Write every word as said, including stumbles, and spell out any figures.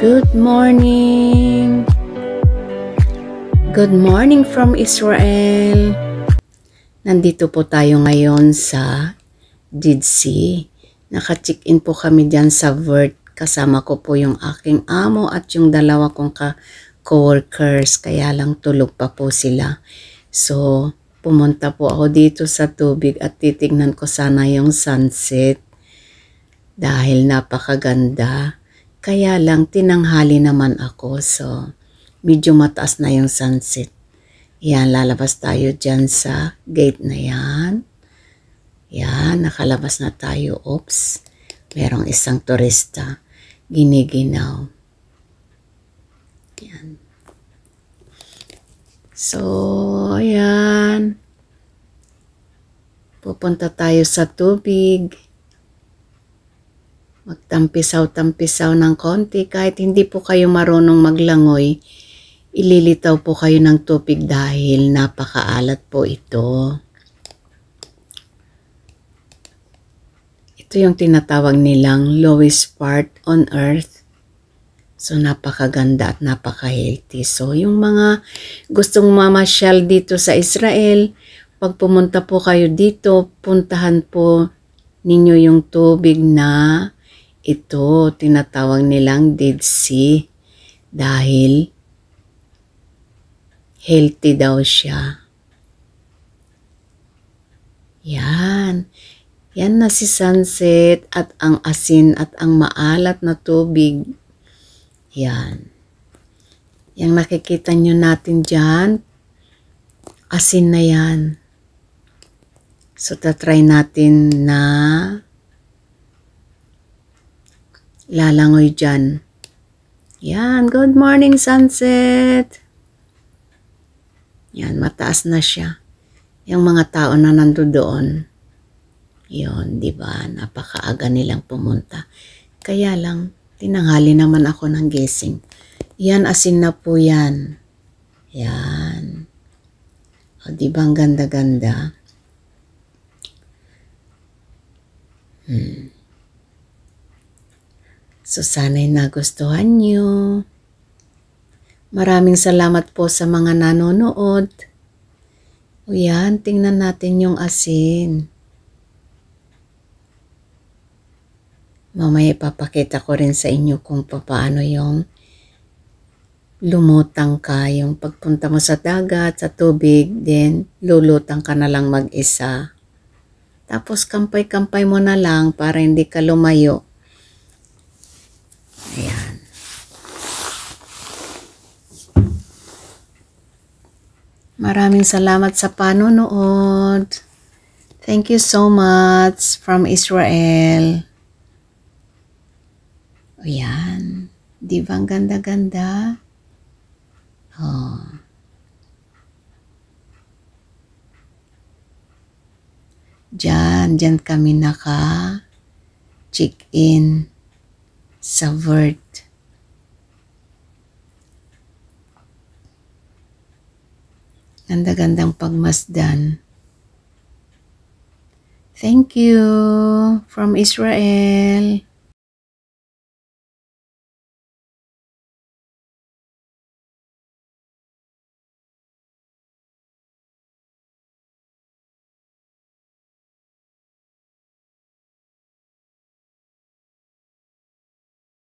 Good morning! Good morning from Israel! Nandito po tayo ngayon sa Dead Sea. Naka-check-in po kami dyan sa Vert. Kasama ko po yung aking amo at yung dalawa kong ka-coworkers. Kaya lang tulog pa po sila. So, pumunta po ako dito sa tubig at titignan ko sana yung sunset. Dahil napakaganda. Kaya lang tinanghali naman ako. So, medyo mataas na yung sunset. Yan, lalabas tayo dyan sa gate na yan. Yan, nakalabas na tayo. Oops, merong isang turista. Giniginaw. Yan. So, ayan. Pupunta tayo sa tubig. Magtampisaw-tampisaw ng konti. Kahit hindi po kayo marunong maglangoy, ililitaw po kayo ng tubig dahil napakaalat po ito. Ito yung tinatawag nilang lowest part on earth. So, napakaganda at napaka-healthy. So, yung mga gustong mamasyal dito sa Israel, pag pumunta po kayo dito, puntahan po ninyo yung tubig na ito, tinatawag nilang Dead Sea. Dahil healthy daw siya. Yan. Yan na si sunset at ang asin at ang maalat na tubig. Yan. Yang nakikita nyo natin dyan, asin na yan. So, tatry natin na lalangoy dyan. Yan. Good morning, sunset. Yan. Mataas na siya. Yung mga tao na nandoon. Yun, di ba? Napakaaga nilang pumunta. Kaya lang, tinanghali naman ako ng gising. Yan, asin na po yan. Yan. O, di ba ang ganda-ganda? Hmm. So, sana'y nagustuhan nyo. Maraming salamat po sa mga nanonood. O yan, tingnan natin yung asin. Mamaya ipapakita ko rin sa inyo kung paano yung lumutang ka. Yung pagpunta mo sa dagat, sa tubig, then lulutang ka na lang mag-isa. Tapos kampay-kampay mo na lang para hindi ka lumayo. Ayan. Maraming salamat sa panonood. Thank you so much from Israel. Ayan. Di ba ang ganda-ganda? Oh. Diyan, diyan kami naka-check-in sa Vert. Ganda-gandang pagmasdan. Thank you from Israel.